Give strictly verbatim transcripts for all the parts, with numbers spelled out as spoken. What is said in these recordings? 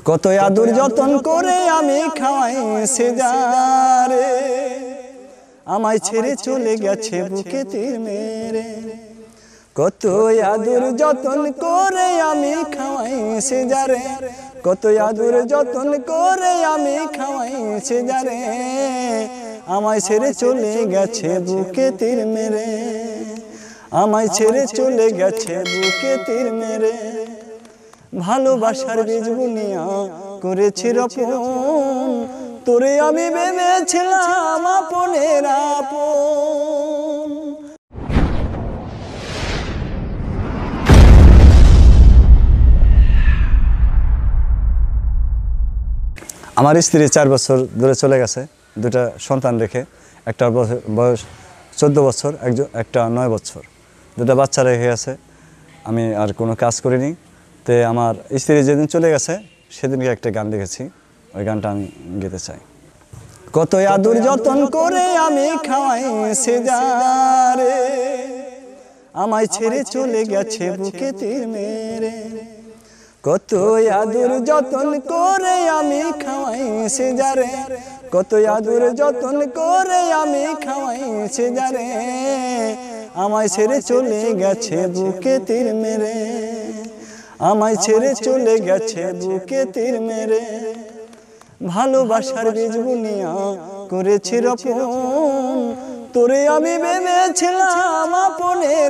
কত আদর যতন করে আমি খাওয়াই সেজারে, আমায় ছেড়ে চলে গেছে বুকে তীর মেরে। কত আদর যতন করে আমি খাওয়াই সেজারে, কত আদর যতন করে আমি খাওয়াই সেজারে, আমায় ছেড়ে চলে গেছে বুকে তীর মেরে, আমায় ছেড়ে চলে গেছে বুকে তীর মেরে। ভালোবাসার বীজ বুনিয়া করেছি রোপণ, তোরে আমি ভেবেছিলাম আপনের আপন। আমার স্ত্রী চার বছর ধরে চলে গেছে, দুটা সন্তান রেখে। একটা বয়স চোদ্দো বছর, একজন একটা নয় বছর, দুটা বাচ্চা রেখে গেছে। আমি আর কোনো কাজ করিনি। তো আমার স্ত্রী যেদিন চলে গেছে সেদিনকে একটা গান লিখেছি, ওই গানটা আমি গেতে চাই। কত আদর যতন করে আমি খাওয়াই সেজারে, আমায় ছেড়ে চলে গেছে বুকে তীর মেরে। কত আদর যতন করে আমি খাওয়াই সেজারে, কত আদর যতন করে আমি খাওয়াই সেজারে, আমায় ছেড়ে চলে গেছে বুকে তীর মেরে, আমায় ছেড়ে চলে গেছে বুকে তীর মেরে। ভালোবাসার বীজ বুনিয়া করেছি রোপণ, তোরে আমি ভেবেছিলাম আপনের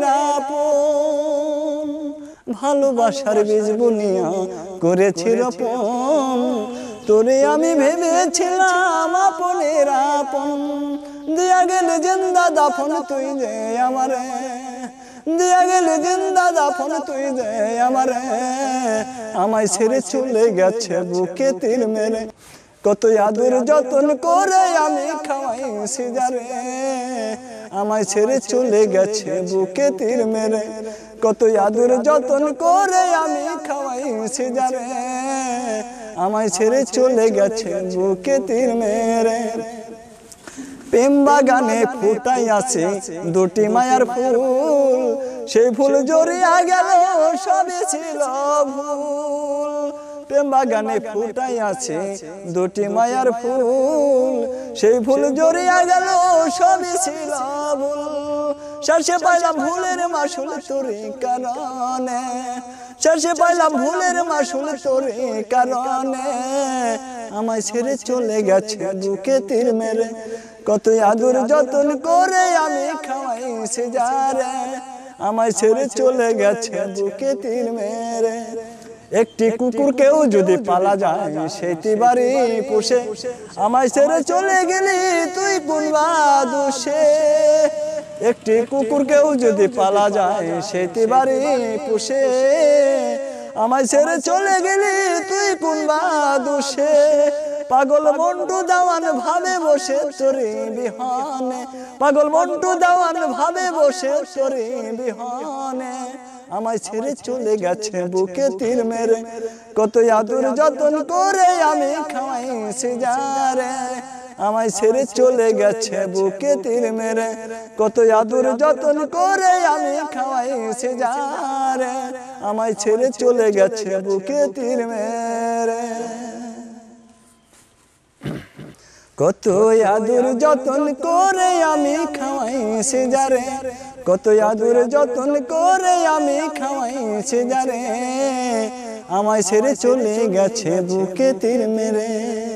আপন। ভালোবাসার বীজ বুনিয়া করেছি রোপণ, তোরে আমি ভেবেছিলাম আপনের আপন। দিয়া গেলে জিন্দা দাফন তুই যে আমারে, দিয়া গেলে জিন্দা দাফন তুই যে আমারে, আমায় ছেড়ে চলে গেছে বুকে তীর মেরে। কত আদর যতন করে আমি খাওয়াই সেজারে, আমায় ছেড়ে চলে গেছে বুকে তীর মেরে। কত আদর যতন করে আমি খাওয়াই সেজারে, আমায় ছেড়ে চলে গেছে বুকে তীর মেরে। প্রেম বাগানে ফুটাই আছে দুটি মায়ার ফুল, সেই ফুল জড়িয়া গেল সবই ছিল ভুল। প্রেম বাগানে ফুটাই আছে দুটি মায়ার ফুল, সেই ফুল জড়িয়া গেল সবই ছিল ভুল। শেষে পাইলাম ভুলের মাসুল তোরে কারণে, শেষে পাইলাম ভুলের মাসুল তোরে কারণে, আমায় ছেড়ে চলে গেছে বুকে তীর মেরে। কত আদর যতন করে আমি খাওয়াই সেজারে, আমায় ছেড়ে চলে গেছে বুকে তীর মেরে। একটি কুকুরকেও যদি পালা যায় সেইটি বাড়ি পুষে, আমায় ছেড়ে চলে গেলি তুই কোন বা দোষে। একটি কুকুরকেও যদি পালা যায় সেইটি বাড়ি পুষে, আমায় ছেড়ে চলে গেলি তুই কোন বা দোষে। পাগল মন্টু দেওয়ান ভাবে বসে তোরে বিহানে, পাগল মন্টু দেওয়ান ভাবে বসে তোরে বিহানে, আমায় ছেড়ে চলে গেছে বুকে তীর মেরে। কত আদর যতন করে আমি খাওয়াই সেজারে, আমায় ছেড়ে চলে গেছে বুকে তীর মেরে। কত আদর যতন করে আমি খাওয়াই সেজারে, আমায় ছেড়ে চলে গেছে বুকে তীর মেরে। কত আদর যতন করে আমি খাওয়াই সেজারে, কত আদর যতন করে আমি খাওয়াই সেজারে, আমায় ছেড়ে চলে গেছে বুকে তীর মেরে।